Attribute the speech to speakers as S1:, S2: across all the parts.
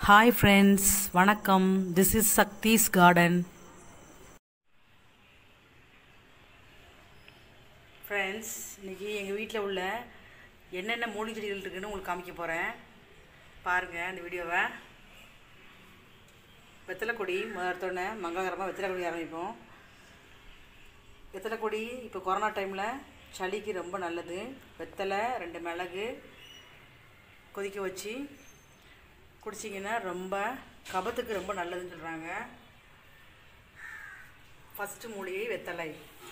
S1: Hi friends, வணக்கம். This is Sakti's garden. Friends, இன்னைக்கு எங்கள் வீட்டில் உள்ள என்னென்ன மூலிகை செடிகள் இருக்குன்னு உங்களுக்கு காமிக்க போகிறேன். பாருங்கள் இந்த வீடியோவை. வெத்தலை கொடி முதல்த்தோடனே மங்களகரமாக வெத்தலை கொடி ஆரம்பிப்போம். வெத்தலை கொடி இப்போ கொரோனா டைமில் சளிக்கு ரொம்ப நல்லது. வெத்தலை 2 மிளகு கொதிக்க வச்சு குடிச்சிங்கன்னா ரொம்ப கபத்துக்கு ரொம்ப நல்லதுன்னு சொல்கிறாங்க. ஃபஸ்ட்டு மூலிகை வெத்தலை.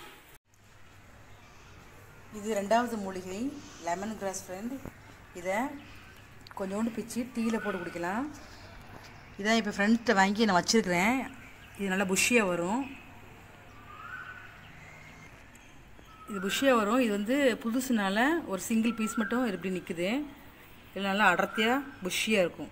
S1: இது 2வது மூலிகை லெமன் கிராஸ் ஃப்ரெண்ட். இதை கொஞ்சோண்டு பிச்சு டீயில் போட்டு குடிக்கலாம். இதை இப்போ ஃப்ரெண்ட்கிட்ட வாங்கி நான் வச்சுருக்கிறேன். இது நல்லா புஷ்ஷியாக வரும். இது புஷ்ஷியாக வரும். இது வந்து புதுசுனால ஒரு சிங்கிள் பீஸ் மட்டும் இப்படி நிற்குது. இது நல்லா அடர்த்தியாக புஷ்ஷியாக இருக்கும்.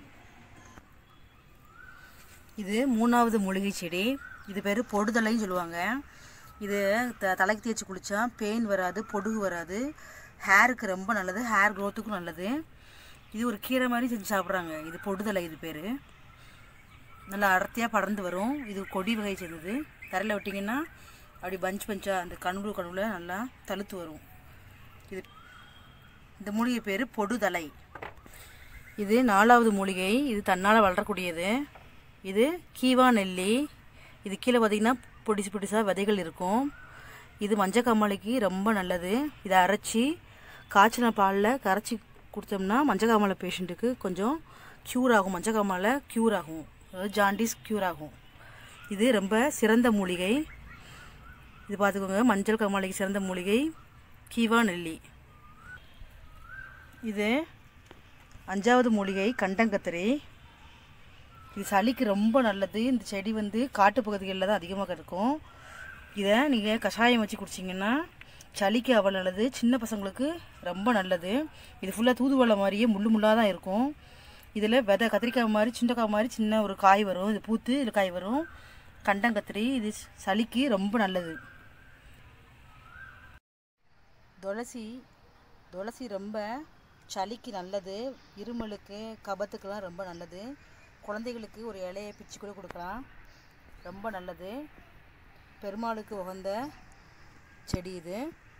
S1: இது 3வது மூலிகை செடி. இது பேர் பொடுதலைன்னு சொல்லுவாங்க. இது தலைக்கு தேய்ச்சி குளித்தா பெயின் வராது, பொடுகு வராது, ஹேருக்கு ரொம்ப நல்லது, ஹேர் க்ரோத்துக்கும் நல்லது. இது ஒரு கீரை மாதிரி செஞ்சு சாப்பிட்றாங்க. இது பொடுதலை இது பேர். நல்லா அடர்த்தியாக படர்ந்து வரும். இது கொடி வகை சேர்ந்தது. தரையில் விட்டிங்கன்னா அப்படி பஞ்சாக அந்த கணுவில் நல்லா தழுத்து வரும். இது இந்த மூலிகை பேர் பொடுதலை. இது 4வது மூலிகை. இது தன்னால் வளரக்கூடியது. இது கீவா நெல்லி. இது கீழே பார்த்திங்கன்னா பொடிசாக விதைகள் இருக்கும். இது மஞ்சள் காமாலைக்கு ரொம்ப நல்லது. இதை அரைச்சி காய்ச்சின பாலில் கரைச்சி கொடுத்தோம்னா மஞ்சள் காமாலை பேஷண்ட்டுக்கு கொஞ்சம் க்யூர் ஆகும். மஞ்சள் காமாலை க்யூர் ஆகும், அதாவது ஜாண்டிஸ் க்யூர் ஆகும். இது ரொம்ப சிறந்த மூலிகை. இது பார்த்துக்கோங்க, மஞ்சள் காமாலைக்கு சிறந்த மூலிகை கீவா நெல்லி. இது 5வது மூலிகை கண்டங்கத்திரி. இது சளிக்கு ரொம்ப நல்லது. இந்த செடி வந்து காட்டு பகுதிகளில் தான் அதிகமாக இருக்கும். இதை நீங்கள் கஷாயம் வச்சு குடிச்சிங்கன்னா சளிக்கு அவ்வளோ நல்லது. சின்ன பசங்களுக்கு ரொம்ப நல்லது. இது ஃபுல்லாக தூதுவளை மாதிரியே முள்ளாக தான் இருக்கும். இதில் விதை கத்திரிக்காய் மாதிரி சின்னக்காய் மாதிரி சின்ன ஒரு காய் வரும். இது பூத்து இதில் காய் வரும். கண்டங்கத்திரி. இது சளிக்கு ரொம்ப நல்லது. துளசி ரொம்ப சளிக்கு நல்லது. இருமலுக்கு கபத்துக்கெல்லாம் ரொம்ப நல்லது. குழந்தைகளுக்கு ஒரு இலையை பிச்சு கூட கொடுக்கலாம், ரொம்ப நல்லது. பெருமாளுக்கு உகந்த செடி இது.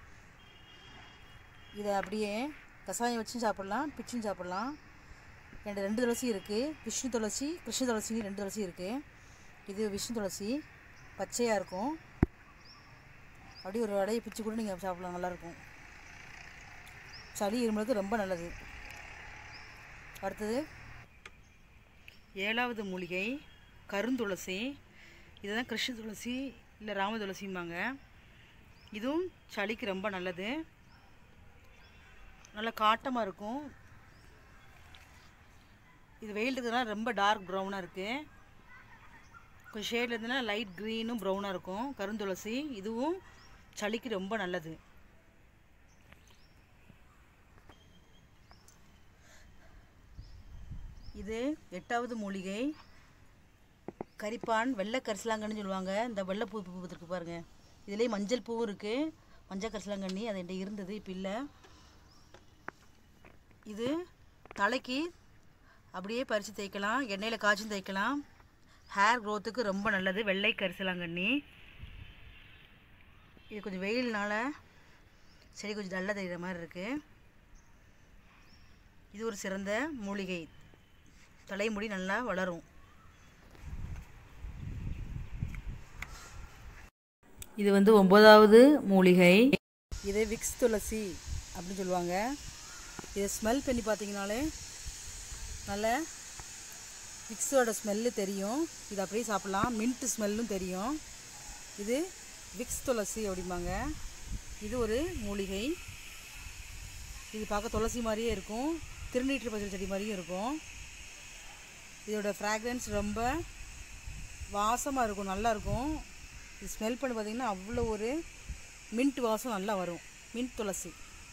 S1: இதை அப்படியே கசாயம் வச்சும் சாப்பிட்லாம், பிச்சும் சாப்பிட்லாம். என்கிட்ட 2 துளசி இருக்குது. விஷ்ணு துளசி, கிருஷ்ண துளசி 2 துளசி இருக்குது. இது விஷ்ணு துளசி பச்சையாக இருக்கும். அப்படியே ஒரு இலையை பிச்சு கூட நீங்கள் சாப்பிட்லாம், நல்லாயிருக்கும். சளி இருமலுக்கு ரொம்ப நல்லது. அடுத்தது 7வது மூலிகை கருந்துளசி. இதுதான் கிருஷ்ண துளசி இல்லை ராம துளசிம்பாங்க. இதுவும் சளிக்கு ரொம்ப நல்லது. நல்லா காட்டமாக இருக்கும். இது வெயில் இருக்கிறதுனால ரொம்ப டார்க் ப்ரௌனாக இருக்குது. கொஞ்சம் ஷேடில் இருந்ததுன்னா லைட் க்ரீனும் ப்ரௌனாக இருக்கும். கருந்துளசி இதுவும் சளிக்கு ரொம்ப நல்லது. இது 8வது மூலிகை கரிப்பான். வெள்ளை கரிசலாங்கண்ணி சொல்லுவாங்க. இந்த வெள்ளை பூ பூத்துருக்கு பாருங்கள். இதுலேயே மஞ்சள் பூவும் இருக்குது. மஞ்சள் கரிசலாங்கண்ணி அது என்கிட்ட இருந்தது, இப்போ இல்லை. இது தலைக்கு அப்படியே பறித்து தேய்க்கலாம், எண்ணெயில் காய்ச்சும் தேய்க்கலாம். ஹேர் க்ரோத்துக்கு ரொம்ப நல்லது வெள்ளை கரிசலாங்கண்ணி. இது கொஞ்சம் வெயில்னால செடி கொஞ்சம் நல்லா தெரிகிற மாதிரி இருக்குது. இது ஒரு சிறந்த மூலிகை. தலைமுடி நல்லா வளரும். இது வந்து 9வது மூலிகை. இது விக்ஸ் துளசி அப்படின்னு சொல்லுவாங்க. இதை ஸ்மெல் பண்ணி பார்த்தீங்கனாலே நல்ல விக்ஸோட ஸ்மெல்லு தெரியும். இது அப்படியே சாப்பிட்லாம். மின்ட் ஸ்மெல்லும் தெரியும். இது விக்ஸ் துளசி அப்படிம்பாங்க. இது ஒரு மூலிகை. இது பார்க்க துளசி மாதிரியே இருக்கும். திருநீற்று பச்சை செடி மாதிரியும் இருக்கும். இதோட ஃப்ராக்ரன்ஸ் ரொம்ப வாசமாக இருக்கும், நல்லாயிருக்கும். இது ஸ்மெல் பண்ணி பார்த்திங்கன்னா அவ்வளோ ஒரு மின்ட் வாசம் நல்லா வரும். மின்ட் துளசி.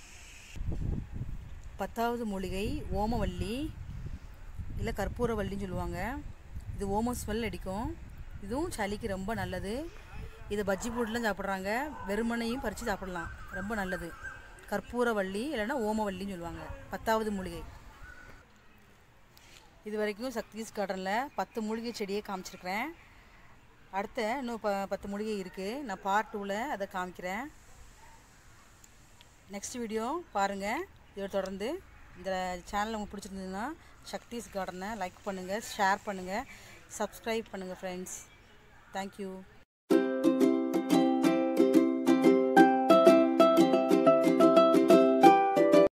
S1: 10வது மூலிகை ஓமவல்லி இல்லை கற்பூரவல்லின்னு சொல்லுவாங்க. இது ஓமம் ஸ்மெல் அடிக்கும். இதுவும் சளிக்கு ரொம்ப நல்லது. இதை பஜ்ஜி போட்டுலாம் சாப்பிட்றாங்க, வெறுமனையும் பறித்து சாப்பிட்லாம், ரொம்ப நல்லது. கற்பூரவல்லி இல்லைன்னா ஓமவல்லின்னு சொல்லுவாங்க. 10வது மூலிகை. இது வரைக்கும் சக்திஸ் கார்டனில் 10 மூலிகை செடியை காமிச்சிருக்கிறேன். அடுத்த இன்னும் 10 மூலிகை இருக்குது. நான் பார்ட் 2ல் அதை காமிக்கிறேன். நெக்ஸ்ட் வீடியோ பாருங்கள். இதோட தொடர்ந்து இந்த சேனல் உங்களுக்கு பிடிச்சிருந்ததுன்னா சக்திஸ் கார்டனை லைக் பண்ணுங்கள், ஷேர் பண்ணுங்கள், சப்ஸ்கிரைப் பண்ணுங்கள் ஃப்ரெண்ட்ஸ். தேங்க்யூ.